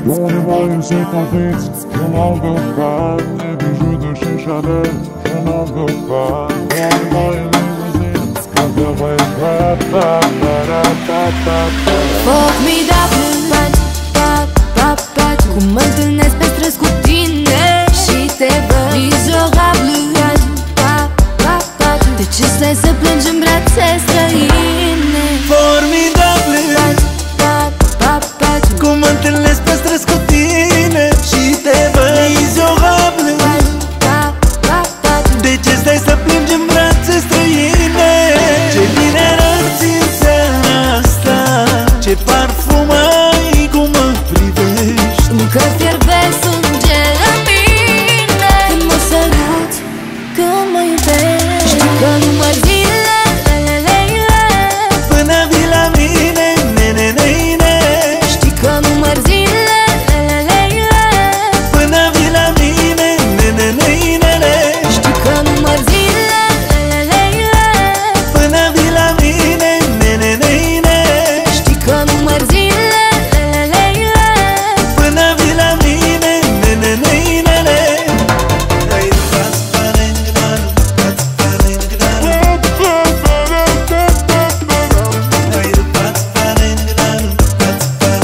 Donnez-moi une cicatrice, je n'en veux pas. Des bijoux de chez Chanel, je n'en veux pas. Donnez-moi une limousine, je ferai Formidable, cum mă întâlnesc pe străzi cu tine și te văd mizorabil. De ce stai să plângi în brațe străine? Formidabil, cum mă întâlnesc pe străzi cu tine și te văd mizorabil. De ce stai să plângi în brațe străine? Ce bine arăți în seara asta, ce parfum ai, cum mă privești. Încă fierbe sângele în mine când mă sărut, când mă iubești. Știi că număr zilele până vii la mine, ne-ne-ne-ne. Știi că număr zilele până vii la mine, ne-ne-ne-ne. Știi că număr zilele până vii la mine, ne-ne-ne-ne. Știi că număr zilele până vii la mine, ne-ne-ne-ne. Ai pas panengnan, pas panengnan. Ai pas panengnan, pas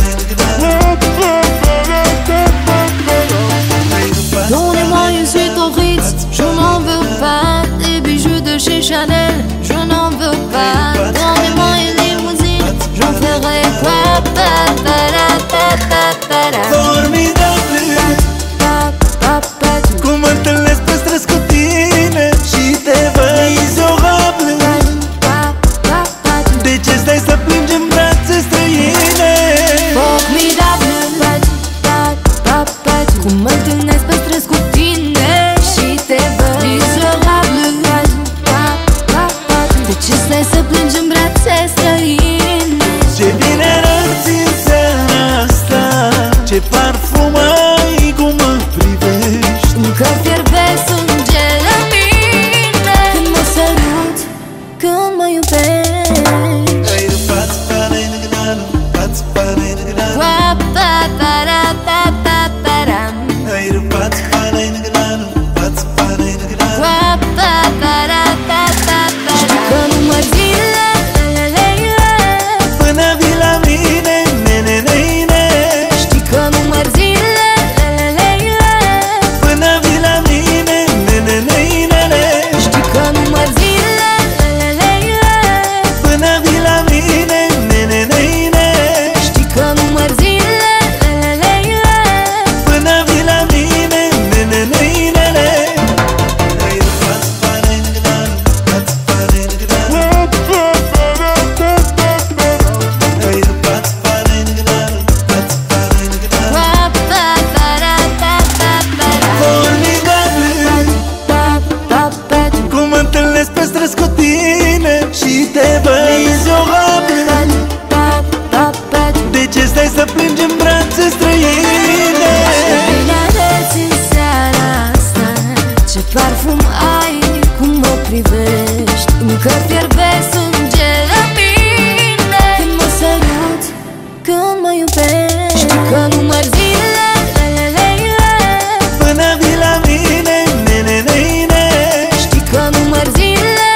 panengnan. Donnez-moi une suite au Ritz, je n'en veux pas. Des bijoux de chez Chanel, je n'en veux pas. Donnez-moi une limousine, j'en ferai quoi? Formidabil, cum mă întâlnesc pe străzi cu tine și te văd mizorabil. De ce stai să plângi în brațe străine? Formidabil, cum mă întâlnesc pe străzi cu tine și te văd mizorabil. De ce stai să plângi în brațe străine? Ce bine arăți în seara asta, ce parfum ai, cum mă privești. Încă fierbe sângele în mine când mă sărut, când mă iubești. Ai pas panengnan, pas panengnan. Ai pas panengnan, pas panengnan. Știi că număr zilele Până vii la mine, ne-ne-ne-ne. Știi că număr zilele până vii la mine, ne-ne-ne-ne. Știi că număr zilele până vii la mine, ne-ne-ne-ne. Știi că număr zilele până vii la mine, ne-ne-ne-ne. Ai pas panengnan, pas panengnan. Ai pas panengnan, pas panengnan. Formidabil, cum mă întâlnesc pe străzi cu tine și te văd mizorabil. De ce stai să plângi în brațe străine? Bine arăți în seara asta, ce parfum ai, cum mă privești. Încă fierbe sângele în mine când mă sărut, când mă iubești. Știi că număr zilele Până vii la mine, ne-ne-ne-ne. Știi că număr zilele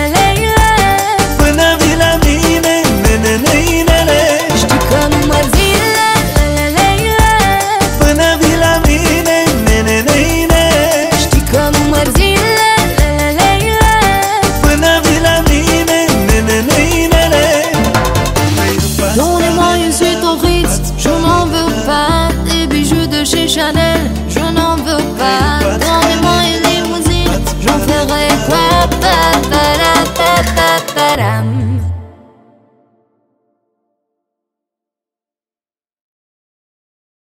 până vii la mine, ne-ne-ne-ne. Știi că număr zilele până vii la mine, ne-ne-ne-ne. Știi că număr zilele până vii la mine, ne-ne-ne-ne. Donnez-moi une suite au Ritz, je n'en veux pas. Des bijoux de chez Chanel,